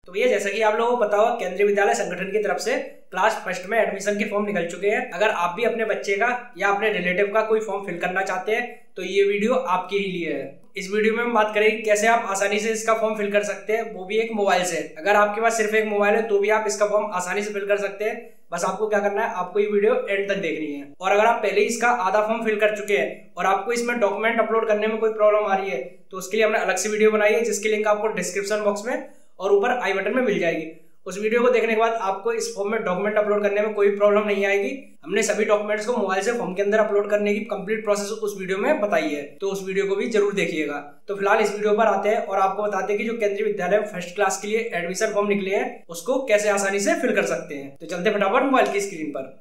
तो भैया जैसा कि आप लोगों को पता होगा, केंद्रीय विद्यालय संगठन की तरफ से क्लास फर्स्ट में एडमिशन के फॉर्म निकल चुके हैं। अगर आप भी अपने बच्चे का या अपने रिलेटिव का कोई फॉर्म फिल करना चाहते हैं तो ये वीडियो आपके ही लिए है। इस वीडियो में हम बात करेंगे कैसे आप आसानी से इसका फॉर्म फिल कर सकते हैं, वो भी एक मोबाइल से। अगर आपके पास सिर्फ एक मोबाइल है तो भी आप इसका फॉर्म आसानी से फिल कर सकते हैं। बस आपको क्या करना है, आपको ये वीडियो एंड तक देखनी है। और अगर आप पहले ही इसका आधा फॉर्म फिल कर चुके हैं और आपको इसमें डॉक्यूमेंट अपलोड करने में कोई प्रॉब्लम आ रही है तो उसके लिए हमने अलग से वीडियो बनाई है, जिसकी लिंक आपको डिस्क्रिप्शन बॉक्स में और ऊपर आई बटन में मिल जाएगी। उस वीडियो को देखने के बाद आपको इस फॉर्म में डॉक्यूमेंट अपलोड करने में कोई प्रॉब्लम नहीं आएगी। हमने सभी डॉक्यूमेंट्स को मोबाइल से फॉर्म के अंदर अपलोड करने की कंप्लीट प्रोसेस उस वीडियो में बताई है, तो उस वीडियो को भी जरूर देखिएगा। तो फिलहाल इस वीडियो पर आते हैं और आपको बताते हैं कि जो केंद्रीय विद्यालय फर्स्ट क्लास के लिए एडमिशन फॉर्म निकले हैं उसको कैसे आसानी से फिल कर सकते हैं। तो चलते फटाफट मोबाइल की स्क्रीन पर।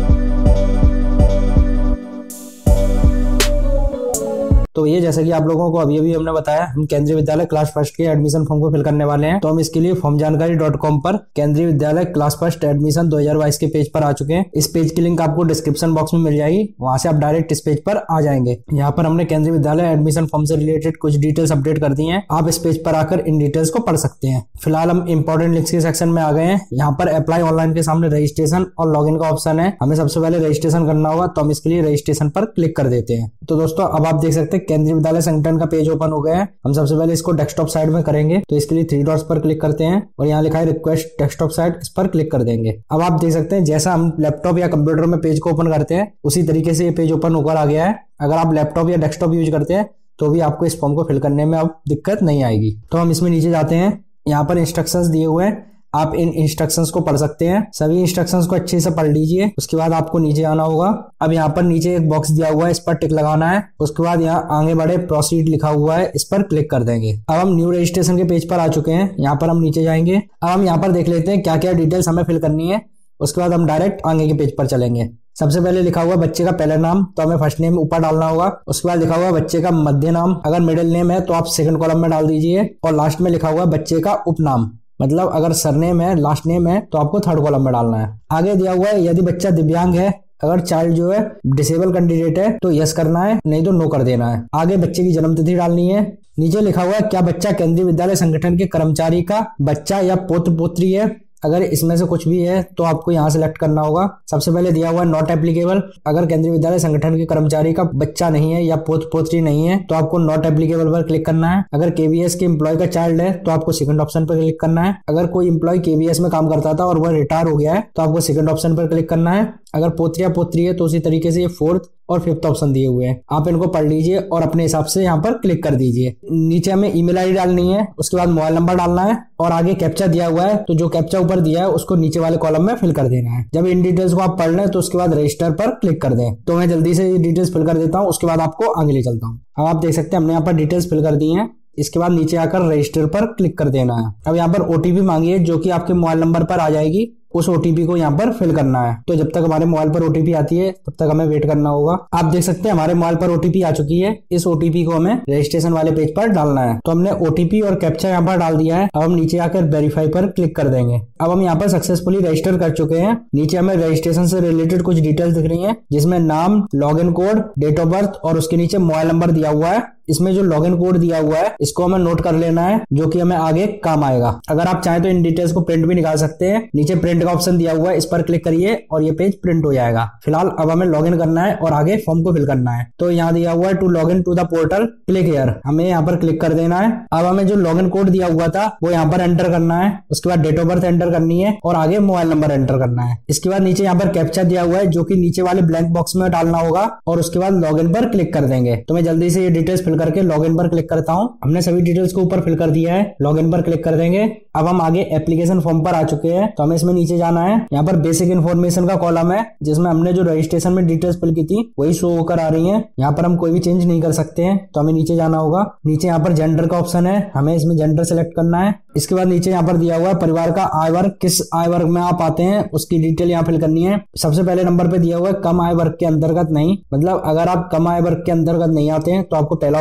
तो ये जैसा कि आप लोगों को अभी हमने बताया, हम केंद्रीय विद्यालय क्लास फर्स्ट के एडमिशन फॉर्म को फिल करने वाले हैं। तो हम इसके लिए formjankari.com पर केंद्रीय विद्यालय क्लास फर्स्ट एडमिशन 2022 के पेज पर आ चुके हैं। इस पेज की लिंक आपको डिस्क्रिप्शन बॉक्स में मिल जाएगी, वहां से आप डायरेक्ट इस पेज पर आ जाएंगे। यहाँ पर हमने केंद्रीय विद्यालय एडमिशन फॉर्म से रिलेटेड कुछ डिटेल्स अपडेट कर दी है। आप इस पेज पर आकर इन डिटेल्स को पढ़ सकते हैं। फिलहाल हम इंपॉर्टेंट लिंक्स के सेक्शन में आ गए हैं। यहाँ पर अप्लाई ऑनलाइन के सामने रजिस्ट्रेशन और लॉगिन का ऑप्शन है। हमें सबसे पहले रजिस्ट्रेशन करना होगा, तो हम इसके लिए रजिस्ट्रेशन पर क्लिक कर देते हैं। तो दोस्तों अब आप देख सकते हैं केंद्रीय विद्यालय संगठन का पेज ओपन हो गया है। हम सबसे पहले इसको डेस्कटॉप साइड में करेंगे, तो इसके लिए 3 डॉट्स पर क्लिक करते हैं और यहाँ लिखा है रिक्वेस्ट डेस्कटॉप साइड, इस पर क्लिक कर देंगे। अब आप देख सकते हैं जैसा हम लैपटॉप या कंप्यूटर में पेज को ओपन करते हैं उसी तरीके से ये पेज ओपन होकर आ गया है। अगर आप लैपटॉप या डेस्कटॉप यूज करते हैं तो भी आपको इस फॉर्म को फिल करने में अब दिक्कत नहीं आएगी। तो हम इसमें नीचे जाते हैं, यहाँ पर इंस्ट्रक्शंस दिए हुए हैं, आप इन इंस्ट्रक्शंस को पढ़ सकते हैं। सभी इंस्ट्रक्शंस को अच्छे से पढ़ लीजिए। उसके बाद आपको नीचे आना होगा। अब यहाँ पर नीचे एक बॉक्स दिया हुआ है, इस पर टिक लगाना है। उसके बाद यहाँ आगे बढ़े प्रोसीड लिखा हुआ है, इस पर क्लिक कर देंगे। अब हम न्यू रजिस्ट्रेशन के पेज पर आ चुके हैं। यहाँ पर हम नीचे जाएंगे। अब हम यहाँ पर देख लेते हैं क्या क्या डिटेल्स हमें फिल करनी है। उसके बाद हम डायरेक्ट आगे के पेज पर चलेंगे। सबसे पहले लिखा हुआ बच्चे का पहला नाम, तो हमें फर्स्ट नेम ऊपर डालना होगा। उसके बाद लिखा हुआ बच्चे का मध्य नाम, अगर मिडिल नेम है तो आप सेकंड कॉलम में डाल दीजिए। और लास्ट में लिखा हुआ बच्चे का उपनाम, मतलब अगर सरनेम है, लास्ट नेम है तो आपको थर्ड कॉलम में डालना है। आगे दिया हुआ है यदि बच्चा दिव्यांग है, अगर चाइल्ड जो है डिसेबल कैंडिडेट है तो यस करना है, नहीं तो नो कर देना है। आगे बच्चे की जन्म तिथि डालनी है। नीचे लिखा हुआ है क्या बच्चा केंद्रीय विद्यालय संगठन के कर्मचारी का बच्चा या पुत्र पुत्री है, अगर इसमें से कुछ भी है तो आपको यहाँ सेलेक्ट करना होगा। सबसे पहले दिया हुआ है नॉट एप्लीकेबल, अगर केंद्रीय विद्यालय संगठन के कर्मचारी का बच्चा नहीं है या पुत्र पुत्री नहीं है तो आपको नॉट एप्लीकेबल पर क्लिक करना है। अगर केवीएस के एम्प्लॉय का चाइल्ड है तो आपको सेकंड ऑप्शन पर क्लिक करना है। अगर कोई एम्प्लॉय केवीएस में काम करता था और वह रिटायर हो गया है तो आपको सेकंड ऑप्शन पर क्लिक करना है। अगर पुत्र या पुत्री है तो उसी तरीके से ये फोर्थ और फिफ्थ ऑप्शन दिए हुए हैं, आप इनको पढ़ लीजिए और अपने हिसाब से यहाँ पर क्लिक कर दीजिए। नीचे हमें ईमेल आईडी डालनी है, उसके बाद मोबाइल नंबर डालना है और आगे कैप्चा दिया हुआ है, तो जो कैप्चा ऊपर दिया है उसको नीचे वाले कॉलम में फिल कर देना है। जब इन डिटेल्स को आप पढ़ लें तो उसके बाद रजिस्टर पर क्लिक कर दें। तो मैं जल्दी से ये डिटेल्स फिल कर देता हूँ, उसके बाद आपको आगे ले चलता हूँ। अब आप देख सकते हैं हमने यहाँ पर डिटेल्स फिल कर दी है। इसके बाद नीचे आकर रजिस्टर पर क्लिक कर देना है। अब यहाँ पर ओटीपी मांगी है जो कि आपके मोबाइल नंबर पर आ जाएगी, उस ओटीपी को यहाँ पर फिल करना है। तो जब तक हमारे मोबाइल पर ओटीपी आती है तब तक हमें वेट करना होगा। आप देख सकते हैं हमारे मोबाइल पर ओटीपी आ चुकी है। इस ओटीपी को हमें रजिस्ट्रेशन वाले पेज पर डालना है। तो हमने ओटीपी और कैप्चा यहाँ पर डाल दिया है। अब हम नीचे आकर वेरीफाई पर क्लिक कर देंगे। अब हम यहाँ पर सक्सेसफुली रजिस्टर कर चुके हैं। नीचे हमें रजिस्ट्रेशन से रिलेटेड कुछ डिटेल्स दिख रही है, जिसमें नाम, login code, date of birth और उसके नीचे मोबाइल नंबर दिया हुआ है। इसमें जो लॉगिन कोड दिया हुआ है इसको हमें नोट कर लेना है, जो कि हमें आगे काम आएगा। अगर आप चाहें तो इन डिटेल्स को प्रिंट भी निकाल सकते हैं। नीचे प्रिंट का ऑप्शन दिया हुआ है, इस पर क्लिक करिए और ये पेज प्रिंट हो जाएगा। फिलहाल अब हमें लॉगिन करना है और आगे फॉर्म को फिल करना है। तो यहाँ दिया हुआ है to login to the portal click here, हमें यहाँ पर क्लिक कर देना है। अब हमें जो लॉगिन कोड दिया हुआ था वो यहाँ पर एंटर करना है। उसके बाद डेट ऑफ बर्थ एंटर करनी है और आगे मोबाइल नंबर एंटर करना है। इसके बाद नीचे यहाँ पर कैप्चा दिया हुआ है जो कि नीचे वाले ब्लैंक बॉक्स में डालना होगा और उसके बाद लॉगिन पर क्लिक कर देंगे। तो मैं जल्दी से ये डिटेल्स फिल करके लॉगिन पर क्लिक करता हूं। हमने सभी डिटेल्स को ऊपर फिल कर दिया है, लॉगिन पर क्लिक कर देंगे। अब हम आगे एप्लीकेशन फॉर्म पर आ चुके हैं, तो हमें इसमें नीचे जाना है। यहाँ पर बेसिक इन्फॉर्मेशन का कॉलम है, जिसमें हमने जो रजिस्ट्रेशन में डिटेल्स फिल की थी वही शो होकर आ रही है। यहाँ पर हम कोई भी चेंज नहीं कर सकते हैं, तो हमें नीचे जाना होगा। नीचे यहाँ पर जेंडर का ऑप्शन है, हमें इसमें जेंडर सेलेक्ट करना है। इसके बाद नीचे यहाँ पर दिया हुआ है परिवार का आय वर्ग, किस आय वर्ग में आप आते हैं उसकी डिटेल यहाँ फिल करनी है। सबसे पहले नंबर पे दिया हुआ है कम आय वर्ग के अंतर्गत नहीं, मतलब अगर आप कम आय वर्ग के अंतर्गत नहीं आते हैं तो आपको पहला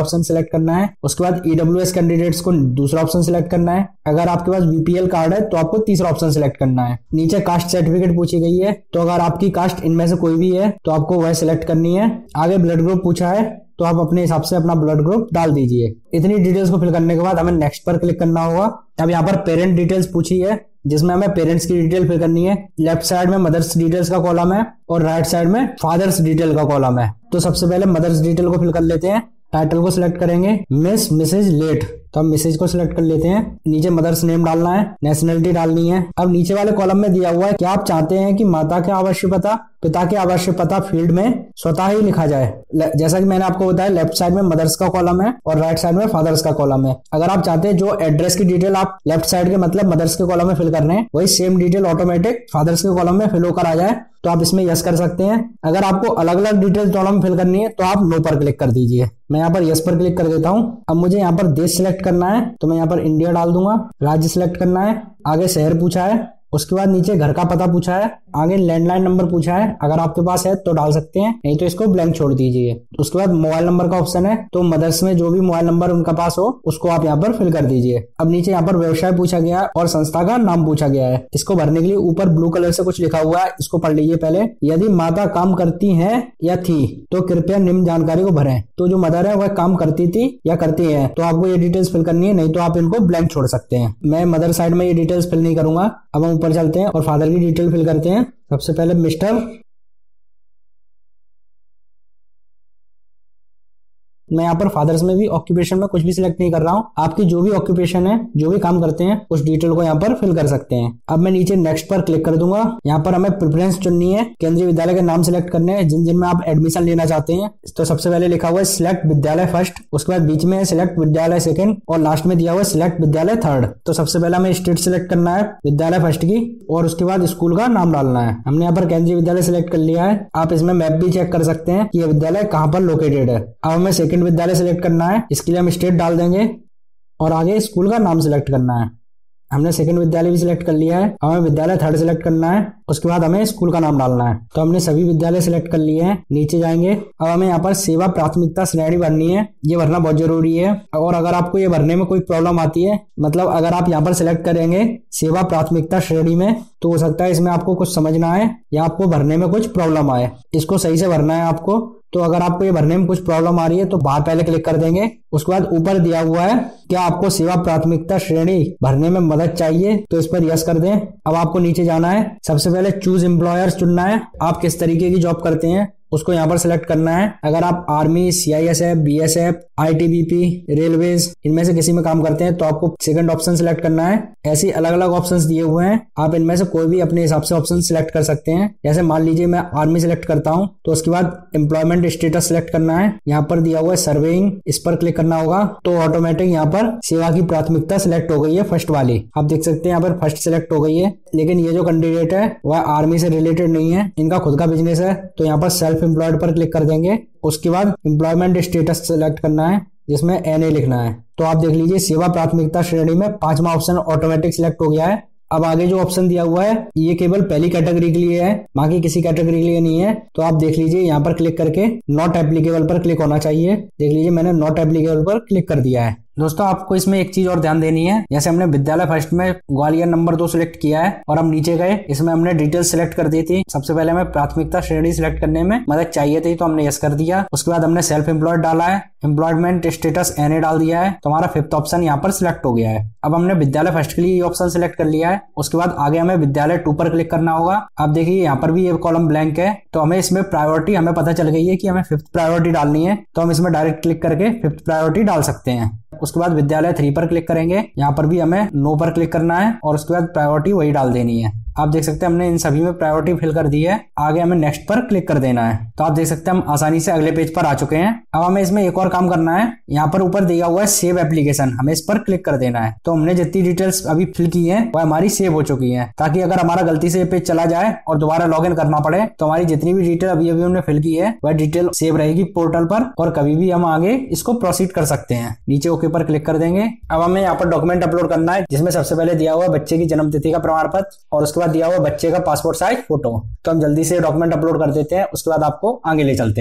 ऑप्शन सिलेक्ट करना है। उसके बाद ईडब्ल्यूएस कैंडिडेट्स को दूसरा ऑप्शन सिलेक्ट करना है। अगर आपके पास बीपीएल कार्ड है तो आपको तीसरा ऑप्शन सिलेक्ट करना है। नीचे कास्ट सर्टिफिकेट पूछी गई है, तो अगर आपकी कास्ट इनमें से कोई भी है तो आपको वह सिलेक्ट करनी है। आगे ब्लड ग्रुप पूछा है, तो आप अपने हिसाब से अपना ब्लड ग्रुप डाल दीजिए। इतनी डिटेल्स को फिल करने के बाद हमें नेक्स्ट पर क्लिक करना होगा। अब यहाँ पर पेरेंट डिटेल्स पूछी है, जिसमें हमें पेरेंट्स की डिटेल फिल करनी है। लेफ्ट साइड में मदर्स डिटेल्स का कॉलम है और राइट साइड में फादर्स डिटेल का कॉलम है। तो सबसे पहले मदर्स डिटेल को फिल कर लेते हैं। टाइटल को सिलेक्ट करेंगे मिस, मिसेज, लेट, तो हम मिसेज को सिलेक्ट कर लेते हैं। नीचे मदर्स नेम डालना है, नेशनलिटी डालनी है। अब नीचे वाले कॉलम में दिया हुआ है कि आप चाहते हैं कि माता के आवासीय पता, पिता के आवासीय पता फील्ड में स्वतः ही लिखा जाए। जैसा कि मैंने आपको बताया, लेफ्ट साइड में मदर्स का कॉलम है और राइट साइड में फादर्स का कॉलम है। अगर आप चाहते हैं जो एड्रेस की डिटेल आप लेफ्ट साइड के मतलब मदर्स के कॉलम में फिल करने हैं, वही सेम डिटेल ऑटोमेटिक फादर्स के कॉलम में फिल होकर आ जाए, तो आप इसमें यस कर सकते हैं। अगर आपको अलग अलग डिटेल कॉलम में फिल करनी है तो आप नो पर क्लिक कर दीजिए। मैं यहाँ पर यस पर क्लिक कर देता हूँ। अब मुझे यहाँ पर देश सिलेक्ट करना है, तो मैं यहाँ पर इंडिया डाल दूंगा। राज्य सिलेक्ट करना है, आगे शहर पूछा है, उसके बाद नीचे घर का पता पूछा है, आगे लैंडलाइन नंबर पूछा है। अगर आपके पास है तो डाल सकते हैं, नहीं तो इसको ब्लैंक छोड़ दीजिए। उसके बाद मोबाइल नंबर का ऑप्शन है, तो मदर्स में जो भी मोबाइल नंबर उनका पास हो उसको आप यहाँ पर फिल कर दीजिए। अब नीचे यहाँ पर व्यवसाय पूछा गया और संस्था का नाम पूछा गया है। इसको भरने के लिए ऊपर ब्लू कलर से कुछ लिखा हुआ है, इसको पढ़ लीजिए पहले। यदि माता काम करती है या थी तो कृपया निम्न जानकारी को भरें। तो जो मदर है वह काम करती थी या करती है, तो आपको ये डिटेल्स फिल करनी है, नहीं तो आप इनको ब्लैंक छोड़ सकते हैं। मैं मदर साइड में ये डिटेल्स फिल नहीं करूंगा। अब हम ऊपर चलते हैं और फादर की डिटेल फिल करते हैं। सबसे पहले मिस्टर, मैं यहाँ पर फादर्स में भी ऑक्यूपेशन में कुछ भी सिलेक्ट नहीं कर रहा हूँ। आपकी जो भी ऑक्यूपेशन है, जो भी काम करते हैं, उस डिटेल को यहाँ पर फिल कर सकते हैं। अब मैं नीचे नेक्स्ट पर क्लिक कर दूंगा। यहाँ पर हमें प्रेफरेंस चुननी है, केंद्रीय विद्यालय के नाम सिलेक्ट करने हैं जिन जिनमें आप एडमिशन लेना चाहते हैं। तो सबसे पहले लिखा हुआ है सिलेक्ट विद्यालय फर्स्ट, उसके बाद बीच में सिलेक्ट विद्यालय सेकंड और लास्ट में दिया हुआ है सिलेक्ट विद्यालय थर्ड। तो सबसे पहले हमें स्टेट सिलेक्ट करना है विद्यालय फर्स्ट की, और उसके बाद स्कूल का नाम डालना है। हमने यहाँ पर केंद्रीय विद्यालय सिलेक्ट कर लिया है। आप इसमें मैप भी चेक कर सकते हैं कि यह विद्यालय कहाँ पर लोकेटेड है। अब हमें सेकंड विद्यालय सिलेक्ट करना है, इसके लिए हम स्टेट डाल देंगे और आगे स्कूल का नाम सिलेक्ट करना है। हमने सेकंड विद्यालय भी सिलेक्ट कर लिया है। हमें विद्यालय थर्ड सिलेक्ट करना है, उसके बाद हमें स्कूल का नाम डालना है। तो हमने सभी विद्यालय सिलेक्ट कर लिए हैं। नीचे जाएंगे। अब हमें यहाँ पर सेवा प्राथमिकता श्रेणी भरनी है, ये भरना बहुत जरूरी है। और अगर आपको ये भरने में कोई प्रॉब्लम आती है, मतलब अगर आप यहाँ पर सिलेक्ट करेंगे सेवा प्राथमिकता श्रेणी में, तो हो सकता है इसमें आपको कुछ समझ ना आए या आपको भरने में कुछ प्रॉब्लम आए। इसको सही से भरना है आपको। तो अगर आपको ये भरने में कुछ प्रॉब्लम आ रही है तो बाहर पहले क्लिक कर देंगे। उसके बाद ऊपर दिया हुआ है क्या आपको सेवा प्राथमिकता श्रेणी भरने में मदद चाहिए, तो इस पर यस कर दें। अब आपको नीचे जाना है। सबसे पहले चूज एम्प्लॉयर्स चुनना है। आप किस तरीके की जॉब करते हैं उसको यहाँ पर सिलेक्ट करना है। अगर आप army, CISF, BSF, ITBP, railways इनमें से किसी में काम करते हैं तो आपको सेकंड ऑप्शन सिलेक्ट करना है। ऐसे अलग अलग ऑप्शंस दिए हुए हैं, आप इनमें से कोई भी अपने हिसाब से ऑप्शन सिलेक्ट कर सकते हैं। जैसे मान लीजिए मैं आर्मी सिलेक्ट करता हूं, तो उसके बाद एम्प्लॉयमेंट स्टेटस सिलेक्ट करना है। यहाँ पर दिया हुआ है सर्वेइंग, इस पर क्लिक करना होगा तो ऑटोमेटिक यहाँ पर सेवा की प्राथमिकता सिलेक्ट हो गई है, फर्स्ट वाली। आप देख सकते हैं यहाँ पर फर्स्ट सिलेक्ट हो गई है। लेकिन ये जो कैंडिडेट है वह आर्मी से रिलेटेड नहीं है, इनका खुद का बिजनेस है, तो यहाँ पर सेल्फ एम्प्लॉयड पर क्लिक कर देंगे। उसके बाद एम्प्लॉयमेंट स्टेटस सिलेक्ट करना है जिसमें एनए लिखना है। तो आप देख लीजिए सेवा प्राथमिकता श्रेणी में 5वां ऑप्शन ऑटोमेटिक सिलेक्ट हो गया है। अब आगे जो ऑप्शन दिया हुआ है ये केवल पहली कैटेगरी के लिए है, बाकी किसी कैटेगरी के लिए नहीं है। तो आप देख लीजिए यहाँ पर क्लिक करके नॉट एप्लीकेबल पर क्लिक होना चाहिए। देख लीजिए मैंने नॉट एप्लीकेबल पर क्लिक कर दिया है। दोस्तों आपको इसमें एक चीज और ध्यान देनी है, जैसे हमने विद्यालय फर्स्ट में ग्वालियर नंबर 2 सिलेक्ट किया है और हम नीचे गए, इसमें हमने डिटेल्स सिलेक्ट कर दी थी। सबसे पहले हमें प्राथमिकता श्रेणी सिलेक्ट करने में मदद चाहिए थी तो हमने यस कर दिया। उसके बाद हमने सेल्फ एम्प्लॉयड डाला है, एम्प्लॉयमेंट स्टेटस एनए डाल दिया है, तो हमारा 5th ऑप्शन यहाँ पर सिलेक्ट हो गया है। अब हमने विद्यालय फर्स्ट के लिए ये ऑप्शन सिलेक्ट कर लिया है। उसके बाद आगे हमें विद्यालय 2 पर क्लिक करना होगा। आप देखिए यहाँ पर भी ये कॉलम ब्लैंक है, तो हमें इसमें प्रायोरिटी हमें पता चल गई है कि हमें 5th प्रायोरिटी डालनी है, तो हम इसमें डायरेक्ट क्लिक करके 5th प्रायोरिटी डाल सकते हैं। उसके बाद विद्यालय 3 पर क्लिक करेंगे, यहाँ पर भी हमें नो पर क्लिक करना है और उसके बाद प्रायोरिटी वही डाल देनी है। आप देख सकते हैं हमने इन सभी में प्रायोरिटी फिल कर दी है। आगे हमें नेक्स्ट पर क्लिक कर देना है। तो आप देख सकते हैं हम आसानी से अगले पेज पर आ चुके हैं। अब हमें इसमें एक और काम करना है। यहाँ पर ऊपर दिया हुआ है सेव एप्लीकेशन, हमें इस पर क्लिक कर देना है। तो हमने जितनी डिटेल्स अभी फिल की है वह हमारी सेव हो चुकी है, ताकि अगर हमारा गलती से पेज चला जाए और दोबारा लॉग इन करना पड़े तो हमारी जितनी भी डिटेल अभी हमने फिल की है वह डिटेल सेव रहेगी पोर्टल पर और कभी भी हम आगे इसको प्रोसीड कर सकते हैं। नीचे ओके पर क्लिक कर देंगे। अब हमें यहाँ पर डॉक्यूमेंट अपलोड करना है, जिसमें सबसे पहले दिया हुआ बच्चे की जन्म तिथि का प्रमाण पत्र और उसके बाद दिया हुआ बच्चे का पासपोर्ट साइज फोटो। तो हम जल्दी से डॉक्यूमेंट अपलोड कर देते हैं, उसके बाद आपको आगे ले चलते हैं।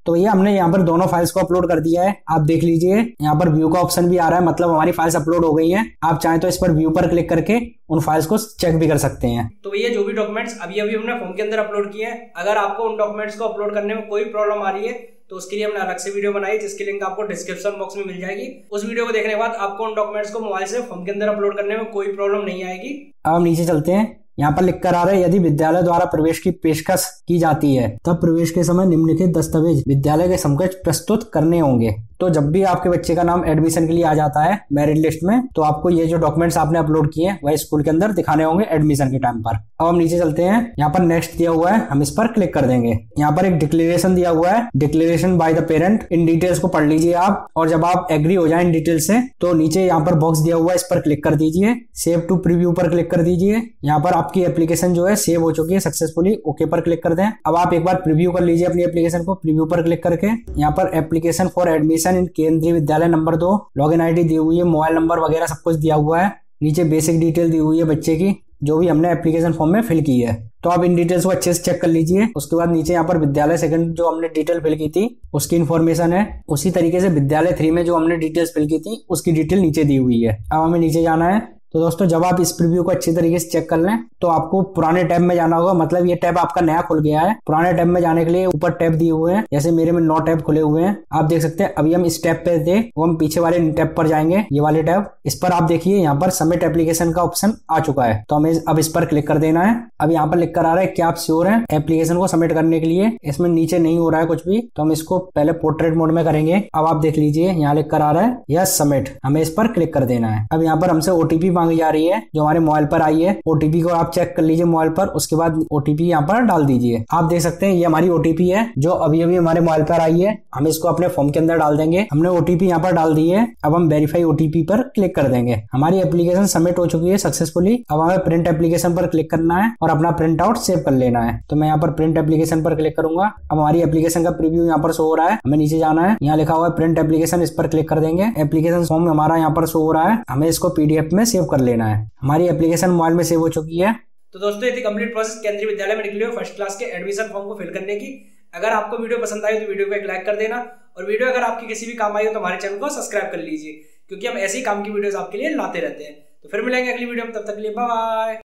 तो ये हमने यहाँ पर दोनों फाइल्स को अपलोड कर दिया है। आप देख लीजिए यहाँ पर व्यू का ऑप्शन भी आ रहा है, मतलब हमारी फाइल्स अपलोड हो गई हैं। आप चाहें तो इस पर व्यू पर क्लिक करके उन फाइल्स को चेक भी कर सकते हैं। तो ये जो भी डॉक्यूमेंट्स अभी हमने फॉर्म के अंदर अपलोड किए हैं, अगर आपको उन डॉक्यूमेंट्स को अपलोड करने में कोई प्रॉब्लम आ रही है तो उसके लिए हमने अलग से वीडियो बनाई, जिसकी लिंक आपको डिस्क्रिप्शन बॉक्स में मिल जाएगी। उस वीडियो को देखने के बाद आपको उन डॉक्यूमेंट्स को मोबाइल से फॉर्म के अंदर अपलोड करने में कोई प्रॉब्लम नहीं आएगी। अब हम नीचे चलते हैं। यहाँ पर लिख कर आ रहा है, यदि विद्यालय द्वारा प्रवेश की पेशकश की जाती है तब प्रवेश के समय निम्नलिखित दस्तावेज विद्यालय के समकक्ष प्रस्तुत करने होंगे। तो जब भी आपके बच्चे का नाम एडमिशन के लिए आ जाता है मेरिट लिस्ट में, तो आपको ये जो डॉक्यूमेंट्स आपने अपलोड किए हैं वह स्कूल के अंदर दिखाने होंगे एडमिशन के टाइम पर। अब हम नीचे चलते हैं। यहाँ पर नेक्स्ट दिया हुआ है, हम इस पर क्लिक कर देंगे। यहाँ पर एक डिक्लेरेशन दिया हुआ है, डिक्लेरेशन बाय द पेरेंट। इन डिटेल्स को पढ़ लीजिए आप, और जब आप एग्री हो जाए इन डिटेल से तो नीचे यहाँ पर बॉक्स दिया हुआ है, इस पर क्लिक कर दीजिए। सेव टू प्रीव्यू पर क्लिक कर दीजिए। यहाँ पर आपकी एप्लीकेशन जो है सेव हो चुकी है सक्सेसफुली, ओके पर क्लिक कर दें। अब आप एक बार प्रीव्यू कर लीजिए अपनी एप्लीकेशन को, प्रीव्यू पर क्लिक करके। यहाँ पर एप्लीकेशन फॉर एडमिशन इन केंद्रीय विद्यालय नंबर 2, लॉगिन आईडी दी हुई है, मोबाइल नंबर वगैरह सब कुछ दिया हुआ है। नीचे बेसिक डिटेल दी हुई है बच्चे की, जो भी हमने एप्लीकेशन फॉर्म में फिल की है। तो आप इन डिटेल्स को अच्छे से चेक कर लीजिए। उसके बाद नीचे यहाँ पर विद्यालय सेकंड जो हमने डिटेल फिल की थी उसकी इन्फॉर्मेशन है। उसी तरीके से विद्यालय 3 में जो हमने डिटेल्स फिल की थी उसकी डिटेल नीचे दी हुई है। अब हमें नीचे जाना है। तो दोस्तों जब आप इस प्रीव्यू को अच्छी तरीके से चेक कर लें तो आपको पुराने टैब में जाना होगा, मतलब ये टैब आपका नया खुल गया है। पुराने टैब में जाने के लिए ऊपर टैब दिए हुए हैं, जैसे मेरे में 9 टैब खुले हुए हैं, आप देख सकते हैं। अभी हम इस टैब पे थे, वो हम पीछे वाले टैब पर जाएंगे, ये वाले टैब। इस पर आप देखिए यहाँ पर सबमिट एप्लीकेशन का ऑप्शन आ चुका है, तो हमें अब इस पर क्लिक कर देना है। अब यहाँ पर लिख कर आ रहा है क्या आप श्योर हैं एप्लीकेशन को सबमिट करने के लिए। इसमें नीचे नहीं हो रहा है कुछ भी, तो हम इसको पहले पोर्ट्रेट मोड में करेंगे। अब आप देख लीजिए यहाँ लिख कर आ रहा है यस सबमिट, हमें इस पर क्लिक कर देना है। अब यहाँ पर हमसे ओटीपी मांगी जा रही है जो हमारे मोबाइल पर आई है। ओटीपी को आप चेक कर लीजिए मोबाइल पर, उसके बाद ओटीपी यहाँ पर डाल दीजिए। आप देख सकते हैं ये हमारी ओटीपी है जो अभी हमारे मोबाइल पर आई है। हम इसको अपने फॉर्म के अंदर डाल देंगे। हमने ओटीपी यहाँ पर डाल दी है। अब हम वेरीफाई ओटीपी पर क्लिक कर देंगे। हमारी एप्लीकेशन सबमिट हो चुकी है सक्सेसफुली। अब हमें प्रिंट एप्लीकेशन पर क्लिक करना है और अपना प्रिंट आउट सेव कर लेना है। तो मैं यहाँ पर प्रिंट एप्लीकेशन पर क्लिक करूंगा। अब हमारी एप्लीकेशन का प्रीव्यू यहाँ पर शो हो रहा है। हमें नीचे जाना है, यहाँ लिखा हुआ है प्रिंट एप्लीकेशन, इस पर क्लिक कर देंगे। एप्लीकेशन फॉर्म हमारा यहाँ पर शो हो रहा है, हमें इसको पीडीएफ में सेव कर लेना है। हमारी एप्लीकेशन मोबाइल में सेव हो चुकी है। तो दोस्तों ये थी कंप्लीट प्रोसेस केंद्रीय विद्यालय में निकली हुई फर्स्ट क्लास के एडमिशन फॉर्म को फिल करने की। अगर आपको वीडियो पसंद आई तो वीडियो को एक लाइक कर देना, और वीडियो अगर आपकी किसी भी काम आई हो तो हमारे चैनल को सब्सक्राइब कर लीजिए, क्योंकि हम ऐसे ही काम की वीडियोस आपके लिए लाते रहते हैं। तो फिर मिलेंगे अगली वीडियो में, तब तक के लिए बाय बाय।